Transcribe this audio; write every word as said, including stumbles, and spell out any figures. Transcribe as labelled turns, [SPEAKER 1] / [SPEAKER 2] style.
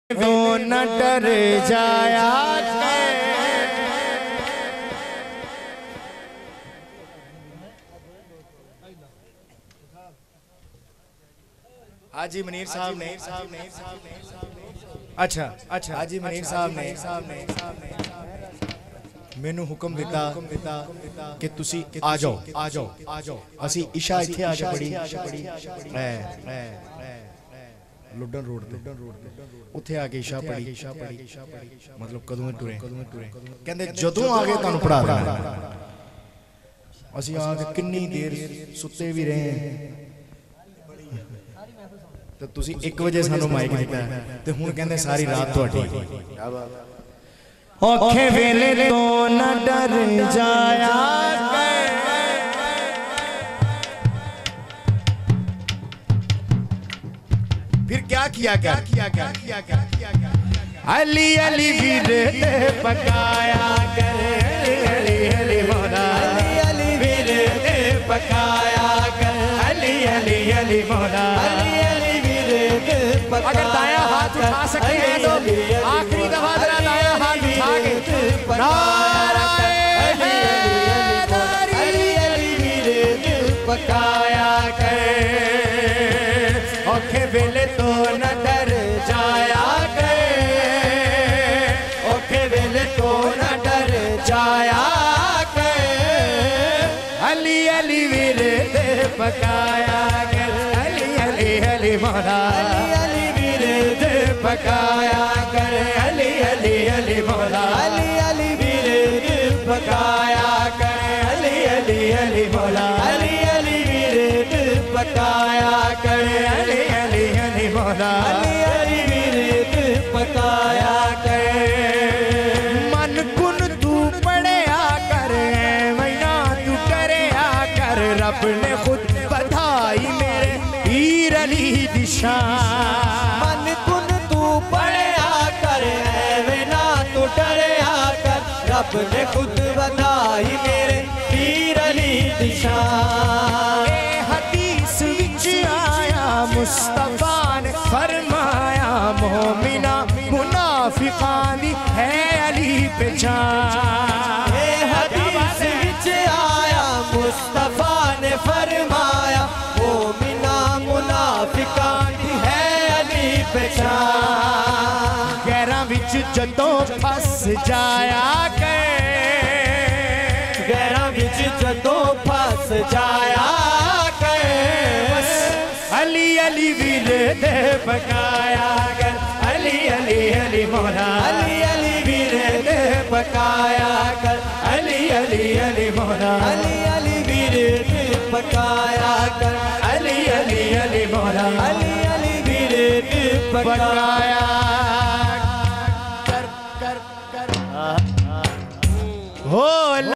[SPEAKER 1] तो न डर जाया हाजी मनीर साहब ने अच्छा अच्छा हाजी मनीर साहब ने मैनू हुक्म दिता कि तुसी आ जाओ आ जाओ आ जाओ असी इशा इत्थे आ जा पड़ी लुडन रोड उत्थे आके इशा पड़ी मतलब कदों टुरे कहंदे जदों आ गए तुहानू पढ़ा देना असी आके कितनी देर सुते भी रहे तो तुसी एक बजे सानू माइक दिता ते हुण कहंदे सारी रात तुहाडी क्या बात औखे वेले तो न डर जाया फिर क्या किया क्या किया क्या किया क्या किया अली अली वीर ने पकाया कर अली अली मौला अली अली वीर ने पकाया कर अली अली अली मौला अली अली वीर ने पकाया अगर दाया हाथ उठा सकते हैं तो आखिरी दफा जरा दाया हाथ उठा के अली अली वीर ने पकाया कर औखे वेले तो न डर जाया कर औखे वेले तो न डर जाया कर अली अली वीर दे पकाया कर अली अली अली मौला अली अली वीर दे पकाया कर अली अली अली मौला अली अली वीर दे पकाया कर अली अली अली मौला अली अली वीर दे पकाया कर अली अली अली मौला अली अली वीर दे पकाया कर मन कुन तू पढ़िया कर मैना तू करया कर रब ने खुद बधाई मेरे वीर अली दिशा मन कुन तू पढ़िया कर मैना तू डरया कर रब ने खुद बधाई मेरे वीर अली दिशा मुस्तफा ने फरमाया मोमिना मुनाफिकान दी है अली पहचान ए हदीस विच आया मुस्तफा ने फरमाया मोमिना मुनाफिकान दी है अली पहचान गैरां विच जदों फस जाया कर गैरां विच जदों फस जाया अली अली वीर दे पकाया कर अली अली अली मौला अली अली वीर दे पकाया कर अली अली अली मौला अली अली वीर दे पकाया कर